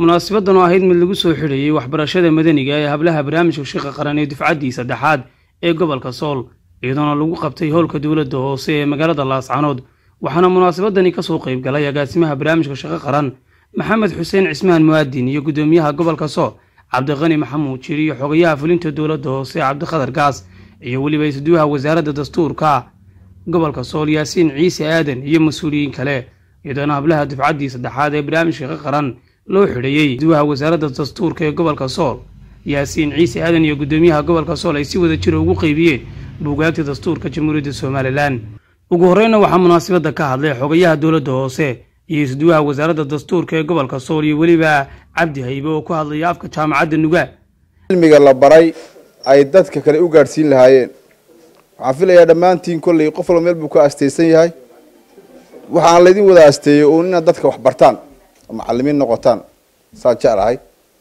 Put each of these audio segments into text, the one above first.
munaasabadan oo ahayd mid lagu soo xidhayay waxbarashada madaniga ee hablaha barnaamijka shaqo qaran ee dufcaddii saddexaad ee gobolka Sool iyadoo lagu qabtay howlka dawladda hoose ee magaalada Laascaanood waxaana munaasabadani ka soo qayb galay agaasimaha barnaamijka shaqo qaran Maxamed Xuseen Cismaan Muwaadin iyo gudoomiyaha gobolka Sool Cabdiqani Maxamuud Jiri iyo xogayaha fulinta dawladda hoose Cabdiqadar Gaas iyo waliba isduuha wasaaradda dastuurka gobolka Sool Yaasiin Ciise Aadan iyo mas'uuliyiin kale iyadoo hablaha dufcaddii saddexaad ee barnaamijka shaqo qaran loo xidhayay isduuha wasaaradda dastuurka ee gobolka Sool Yaasiin Ciise Aadan iyo gudoomiyaha gobolka Sool ay si wada jir ugu qaybiyeen buugaagta dastuurka Jamhuuriyadda Soomaaliland ugu horreyn waxaa munaasabada ka hadlay xogayaha dawladda hoose iyo isduuha wasaaradda dastuurka ee gobolka Sool iyo waliba Cabdi Haybe oo ku hadlay afka jaamacadda Nugaal cilmiga la baray ay dadka kale u gaarsiin lahaayeen waxaan filayaa dhammaantiin kolley qof walba meel buu ka asteysan yahay waxaan leedin wada asteeyay oo inaad dadka wax bartaan macallimiin noqotaan saan jeclahay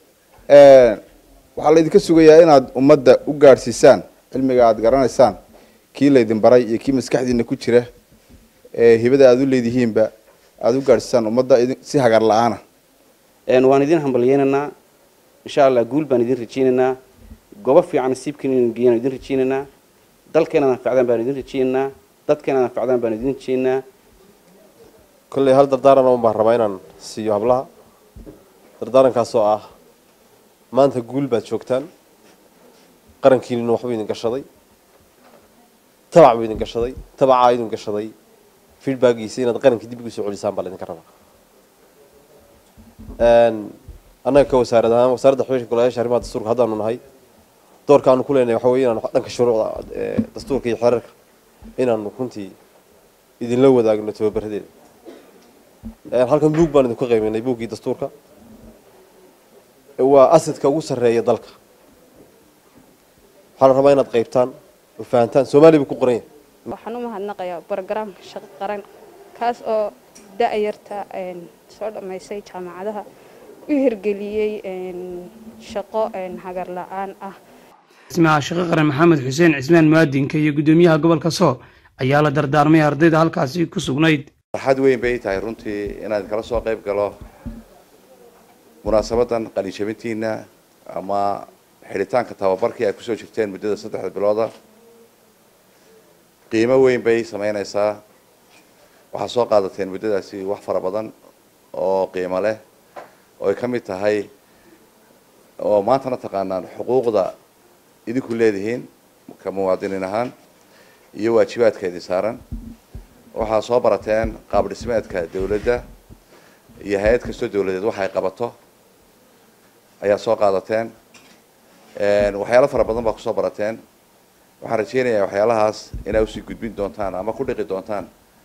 waxaa leedin ka sugayaa inaad ummadda u gaarsiisaan cilmiga aad garanaysaan kii leedin baray iyo kii maskaxdiina ku jira hibada aad u leedihiinba aad u gaarsiisaan ummadda si hagar la'aana waan idin hambalyeynaa insha Allah guul baan idin rajeynaynaa goobo fiican nasiibkiina geeyaan idin rajeynaynaa dalkeena anfacdan baan idin rajeynaynaa dadkeena anfacdan baan idin rajeynaynaa كل هل دردارنا ومهربينا سيو هبلها دردارنا كاسوا ما أنت تقول بتشوكتان قرن كيلو نوحبين قشطي تبع بين قشطي تبع عايدون قشطي في الباقي سينا قرن كدي بيجوا لسان بالين كرنا أنا كوسارة ده وسارة حويش كلها شريمات الدستور هذا من هاي دور كانوا كلنا حوينا نحط كشروع دستور كي يحرك هنا نكونتي إذا لو ذاك نتوبر هذيل halkan buug baan idinku qiimeynay buugii dastuurka waa asadka ugu sareeya dalka waxaan rabaa inaad qaybtaan oo fahantaan Soomaaliya ku qoran waxaan u mahadnaqayaa barnaamijka shaqo qaran kaas oo da'yarta soo dhameysay jaamacadaha u hirgeliyay shaqo hagar la'aan ah ismaha shaqo qaran Maxamed Xuseen Cismaan Muwaadin iyo gudoomiyaha gobolka Sool ayaa la dardaarmay ardayda halkaasi ku sugnayd farxad weyn bay tahay runtii inaad kala soo qayb galo munaasabadan qalin jabintiina ama xiritaanka tababarkii ay ku soo jirteen muddada 3 bilooda qiimo weyn bay sameynaysaa waxa soo qaadateen muddadaasi wax fara badan oo qiimo leh oo ay kamid tahay oo maanta taqaanaan xuquuqda idinku leedihiin ka muwaadiniin ahaan iyo waajibaadkeedii saaran waxaa soo barateen qaab dhismeedka dawladda iyo hay'ad kasta dawladeed waxa ay qabato ayaa soo qaadateen waxyaalo fara badan baa ku soo barateen waxaan rajeynayaa waxyaalahaas inay usii gudbin doontaan ama ku dhiqi doontaan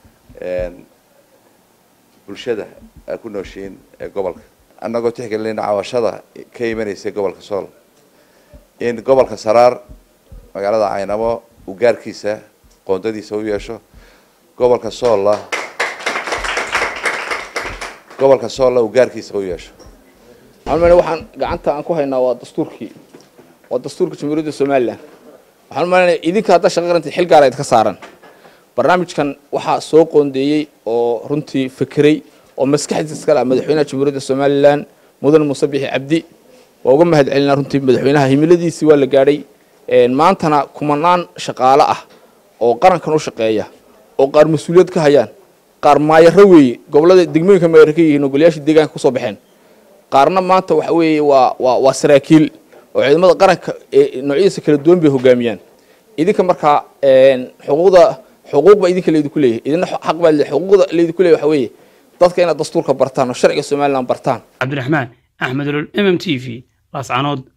bulshada ay ku nooshiin ee gobolka annagoo tixgelinayna cawashada ka imanaysa gobolka Sool in gobolka Saraar magaalada Caynabo uu gaarkiisa qoondadiisa u yeesho gobolka Sool uu gaarkiisa u yeesho waxaan gacanta aan ku haynaa waa dastuurka Jamhuuriyadda Soomaaliland waxaan malaynayaa idinka hadda shaqo qaranta xil gaar ah ka saaran barnaamijkan waxa soo qoondeeyay oo runtii fikiray oo maskaxdiisa kala madaxweynaha Jamhuuriyadda Soomaaliland Mudan Muuse Biixi Cabdi waa uga mahadcelinaa runtii madaxweynaha himiladiisii waa la gaaray maantana kumanaan shaqaale ah oo qarankan u shaqeeya oo qaar mas'uuliyad ka hayaan qaar maayaro weeye gobolada degmooyinka maayarka yihiin oo goliyaasha deegaanka ku soo baxeen qaarna maanta waxa weeye waa saraakiil oo ciidamada qaranka noocyadiisa kala duwan bay hogaamiyaan idinka marka xuquuqba idinka leeyahay leeyahay idina xaq baa leeyahay xuquuqda leeyahay waxa weeye dadka inaad dastuurka bartaan oo sharciga Soomaaliland bartaan Cabdiraxmaan Axmed MMTV Laascaanood